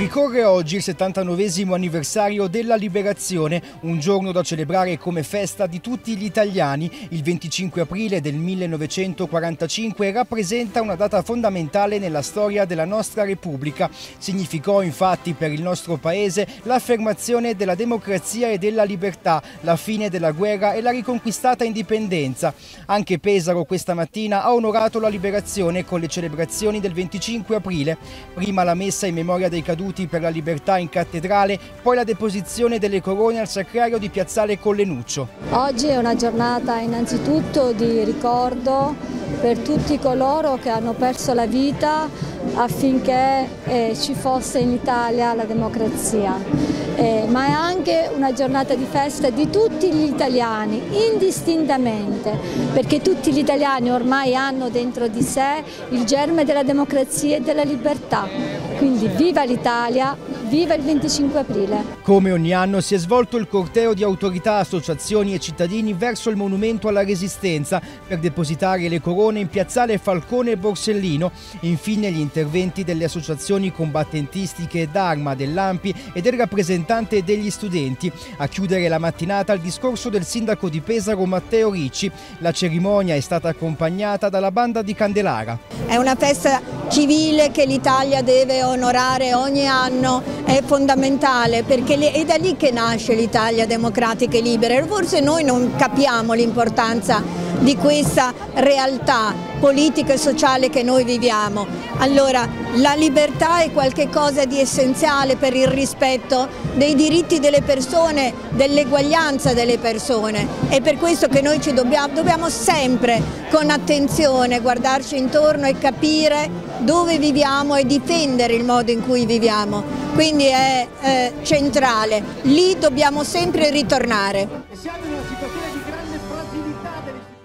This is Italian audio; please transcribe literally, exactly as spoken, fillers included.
Ricorre oggi il settantanovesimo anniversario della Liberazione, un giorno da celebrare come festa di tutti gli italiani. Il venticinque aprile del millenovecentoquarantacinque rappresenta una data fondamentale nella storia della nostra Repubblica. Significò infatti per il nostro Paese l'affermazione della democrazia e della libertà, la fine della guerra e la riconquistata indipendenza. Anche Pesaro questa mattina ha onorato la liberazione con le celebrazioni del venticinque aprile. Prima la messa in memoria dei caduti per la libertà in cattedrale, poi la deposizione delle corone al sacrario di Piazzale Collenuccio. Oggi è una giornata innanzitutto di ricordo per tutti coloro che hanno perso la vita affinché eh, ci fosse in Italia la democrazia, eh, ma è anche una giornata di festa di tutti gli italiani, indistintamente, perché tutti gli italiani ormai hanno dentro di sé il germe della democrazia e della libertà. Quindi viva l'Italia, viva il venticinque aprile! Come ogni anno si è svolto il corteo di autorità, associazioni e cittadini verso il monumento alla Resistenza per depositare le corone in piazzale Falcone e Borsellino. Infine gli interventi delle associazioni combattentistiche d'Arma, dell'A M P I e del rappresentante degli studenti. A chiudere la mattinata il discorso del sindaco di Pesaro Matteo Ricci. La cerimonia è stata accompagnata dalla banda di Candelara. È una festa civile che l'Italia deve onorare ogni anno, è fondamentale perché è da lì che nasce l'Italia democratica e libera. Forse noi non capiamo l'importanza di questa realtà politica e sociale che noi viviamo. Allora, la libertà è qualcosa di essenziale per il rispetto dei diritti delle persone, dell'eguaglianza delle persone. È per questo che noi ci dobbiamo, dobbiamo sempre con attenzione guardarci intorno e capire dove viviamo e difendere il modo in cui viviamo. Quindi è eh, centrale, lì dobbiamo sempre ritornare. Siamo in una situazione di grande fragilità delle